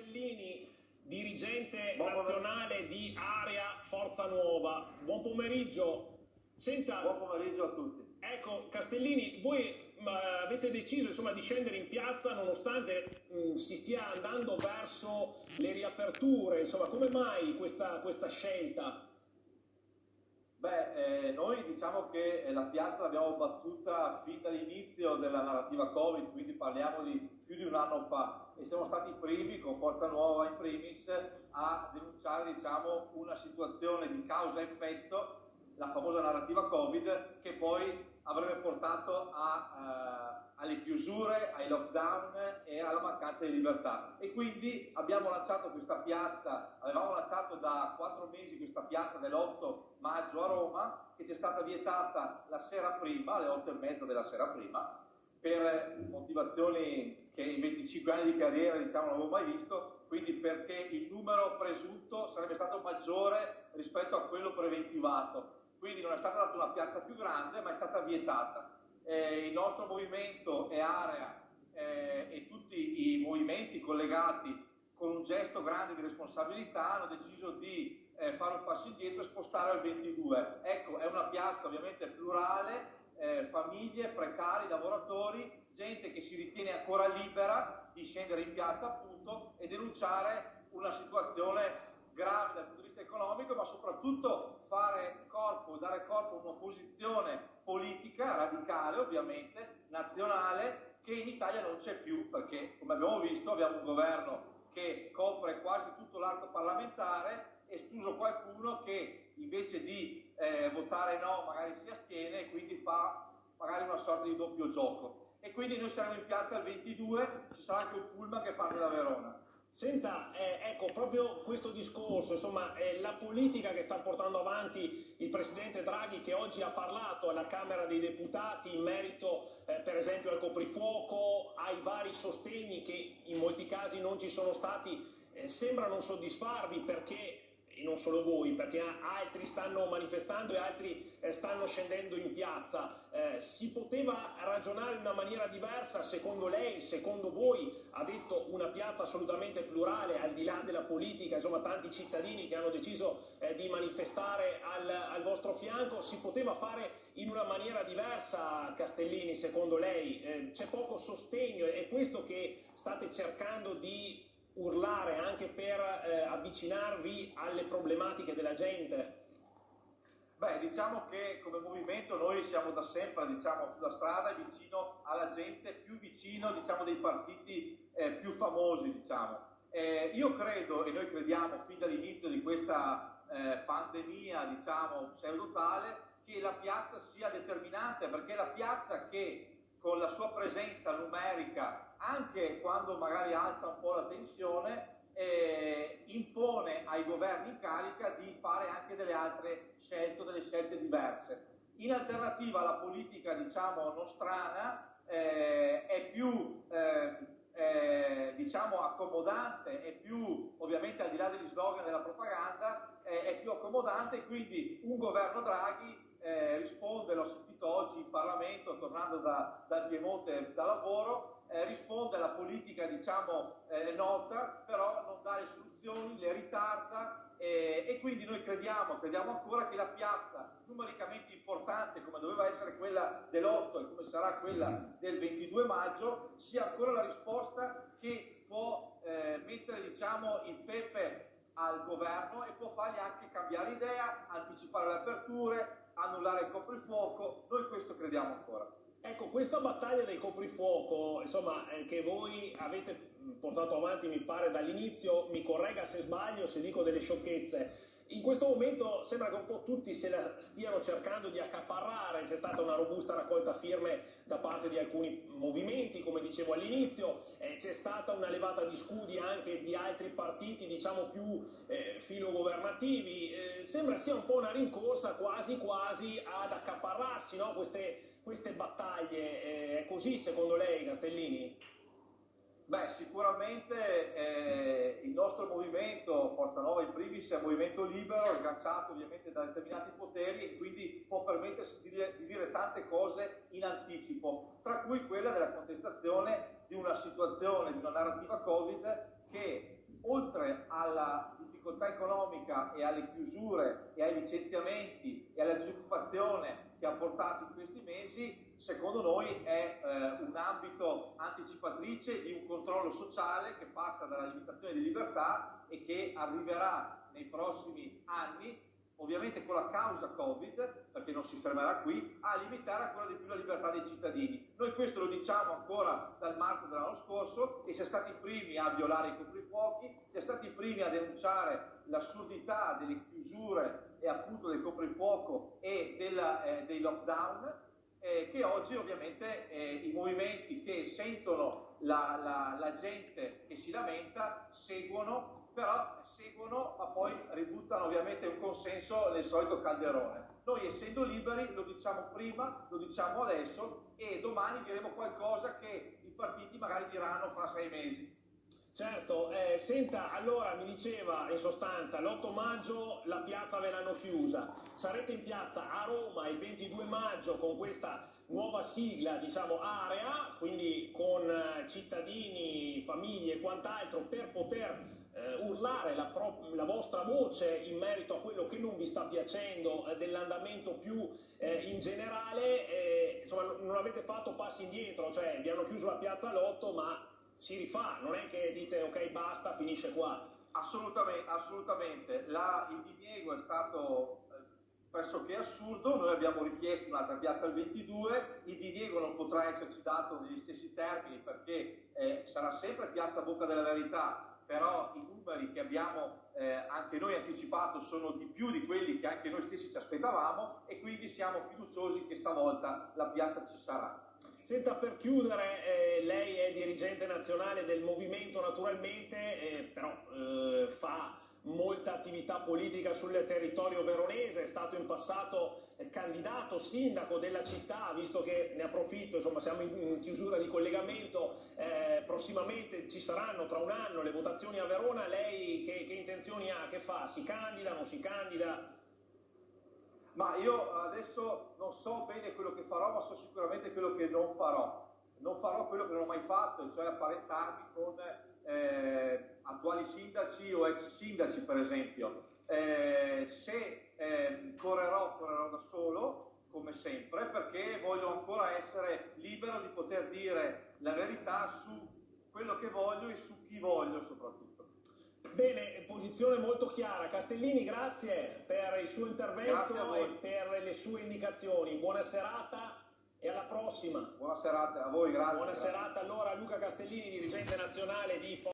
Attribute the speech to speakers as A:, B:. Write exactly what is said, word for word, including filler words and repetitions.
A: Castellini, dirigente nazionale di Area Forza Nuova. Buon pomeriggio. Senta,
B: Buon pomeriggio a tutti.
A: Ecco, Castellini, voi ma, avete deciso insomma, di scendere in piazza nonostante mh, si stia andando verso le riaperture. Insomma, come mai questa, questa scelta?
B: Beh, eh, noi diciamo che la piazza l'abbiamo battuta fin dall'inizio della narrativa Covid, quindi parliamo di più di un anno fa, e siamo stati i primi, con Forza Nuova in primis, a denunciare diciamo, una situazione di causa-effetto, la famosa narrativa Covid, che poi avrebbe portato a, uh, alle chiusure, ai lockdown e alla mancanza di libertà. E quindi abbiamo lanciato questa piazza, avevamo lanciato da quattro mesi questa piazza dell'otto maggio a Roma, che ci è stata vietata la sera prima, alle otto e mezza della sera prima, per motivazioni che in venticinque anni di carriera diciamo, non avevo mai visto, quindi perché il numero presunto sarebbe stato maggiore rispetto a quello preventivato. Quindi non è stata data una piazza più grande, ma è stata vietata. Eh, il nostro movimento e Area eh, e tutti i movimenti collegati con un gesto grande di responsabilità hanno deciso di eh, fare un passo indietro e spostare al ventidue. Ecco, è una piazza ovviamente plurale, eh, famiglie, precari, lavoratori, gente che si ritiene ancora libera di scendere in piazza appunto e denunciare una situazione grave dal punto di vista economico, ma soprattutto fare corpo, dare corpo a un'opposizione politica radicale, ovviamente, nazionale, che in Italia non c'è più, perché come abbiamo visto abbiamo un governo che copre quasi tutto l'arco parlamentare, escluso qualcuno che invece di eh, votare no magari si astiene e quindi fa magari una sorta di doppio gioco. E quindi noi siamo in piazza il ventidue, ci sarà anche un pullman che parte da Verona.
A: Senta, eh, ecco, proprio questo discorso, insomma, eh, la politica che sta portando avanti il Presidente Draghi, che oggi ha parlato alla Camera dei Deputati in merito, eh, per esempio, al coprifuoco, ai vari sostegni che in molti casi non ci sono stati, eh, sembra non soddisfarvi perché, e non solo voi, perché altri stanno manifestando e altri eh, stanno scendendo in piazza. Eh, si poteva ragionare in una maniera diversa, secondo lei, secondo voi? Ha detto una piazza assolutamente plurale, al di là della politica, insomma tanti cittadini che hanno deciso eh, di manifestare al, al vostro fianco. Si poteva fare in una maniera diversa, Castellini, secondo lei? Eh, c'è poco sostegno, è questo che state cercando di urlare anche per eh, avvicinarvi alle problematiche della gente?
B: Beh, diciamo che come movimento noi siamo da sempre diciamo, sulla strada e vicino alla gente, più vicino diciamo, dei partiti eh, più famosi. Diciamo. Eh, io credo, e noi crediamo fin dall'inizio di questa eh, pandemia diciamo, pseudotale, che la piazza sia determinante, perché è la piazza che con la sua presenza numerica, anche quando magari alza un po' la tensione, eh, impone ai governi in carica di fare anche delle altre scelte, delle scelte diverse. In alternativa alla politica, diciamo, nostrana, eh, è più eh, eh, diciamo, accomodante, è più, ovviamente al di là degli slogan della propaganda, eh, è più accomodante, quindi un governo Draghi Eh, risponde, l'ho sentito oggi in Parlamento tornando da, dal Piemonte da lavoro, eh, risponde alla politica diciamo eh, nota, però non dà le soluzioni, le ritarda eh, e quindi noi crediamo, crediamo ancora che la piazza numericamente importante come doveva essere quella dell'otto e come sarà quella del ventidue maggio sia ancora la risposta che può eh, mettere diciamo il pepe al governo e può fargli anche cambiare idea, anticipare le aperture, annullare il coprifuoco. Noi questo crediamo ancora.
A: Ecco, questa battaglia del coprifuoco, insomma, eh, che voi avete portato avanti, mi pare, dall'inizio, mi corregga se sbaglio, se dico delle sciocchezze. In questo momento sembra che un po' tutti se la stiano cercando di accaparrare, c'è stata una robusta raccolta firme da parte di alcuni movimenti, come dicevo all'inizio, eh, c'è stata una levata di scudi anche di altri partiti, diciamo più eh, filogovernativi, eh, sembra sia un po' una rincorsa quasi quasi ad accaparrarsi, no? queste, queste battaglie, eh, è così secondo lei, Castellini?
B: Beh, sicuramente eh, il nostro movimento, Forza Nuova in primis, è un movimento libero, agganciato ovviamente da determinati poteri e quindi può permettersi di dire, di dire tante cose in anticipo, tra cui quella della contestazione di una situazione, di una narrativa Covid che oltre alla difficoltà economica e alle chiusure e ai licenziamenti e alla disoccupazione che ha portato in questi mesi, secondo noi è eh, un ambito anticipatrice di un controllo sociale che passa dalla limitazione di libertà e che arriverà nei prossimi anni, ovviamente con la causa Covid, perché non si fermerà qui, a limitare ancora di più la libertà dei cittadini. Noi questo lo diciamo ancora dal marzo dell'anno scorso e si è stati i primi a violare i coprifuochi, si è stati i primi a denunciare l'assurdità delle chiusure e appunto del coprifuoco e della, eh, dei lockdown, eh, che oggi ovviamente eh, i movimenti che sentono la, la, la gente che si lamenta seguono, però seguono ma poi ributtano ovviamente un consenso nel solito calderone. Noi essendo liberi lo diciamo prima, lo diciamo adesso e domani diremo qualcosa che i partiti magari diranno fra sei mesi.
A: Certo, eh, senta, allora mi diceva in sostanza l'otto maggio la piazza ve l'hanno chiusa, sarete in piazza a Roma il ventidue maggio con questa nuova sigla, diciamo area, quindi con eh, cittadini, famiglie e quant'altro per poter eh, urlare la, la vostra voce in merito a quello che non vi sta piacendo eh, dell'andamento più eh, in generale, eh, insomma non avete fatto passi indietro, cioè vi hanno chiuso la piazza all'otto ma si rifà, non è che dite ok basta, finisce qua.
B: Assolutamente, assolutamente. La, il diniego è stato eh, pressoché assurdo, noi abbiamo richiesto un'altra piazza il ventidue, il diniego non potrà esserci dato negli stessi termini perché eh, sarà sempre piazza Bocca della Verità, però i numeri che abbiamo eh, anche noi anticipato sono di più di quelli che anche noi stessi ci aspettavamo e quindi siamo fiduciosi che stavolta la piazza ci sarà.
A: Senta, per chiudere, eh, lei è dirigente nazionale del movimento naturalmente, eh, però eh, fa molta attività politica sul territorio veronese, è stato in passato eh, candidato sindaco della città, visto che ne approfitto, insomma siamo in, in chiusura di collegamento, eh, prossimamente ci saranno tra un anno le votazioni a Verona, lei che, che intenzioni ha, che fa? Si candida, non si candida?
B: Ma io adesso non so bene quello che farò, ma so sicuramente quello che non farò. Non farò quello che non ho mai fatto, cioè apparentarmi con eh, attuali sindaci o ex sindaci, per esempio. Eh, se eh, correrò, correrò da solo, come sempre, perché voglio ancora essere libero di poter dire la verità su quello che voglio e su chi voglio soprattutto.
A: Bene, posizione molto chiara. Castellini, grazie per il suo intervento e per le sue indicazioni. Buona serata e alla prossima.
B: Buona serata a voi, grazie.
A: Buona
B: grazie.
A: serata allora a Luca Castellini, dirigente nazionale di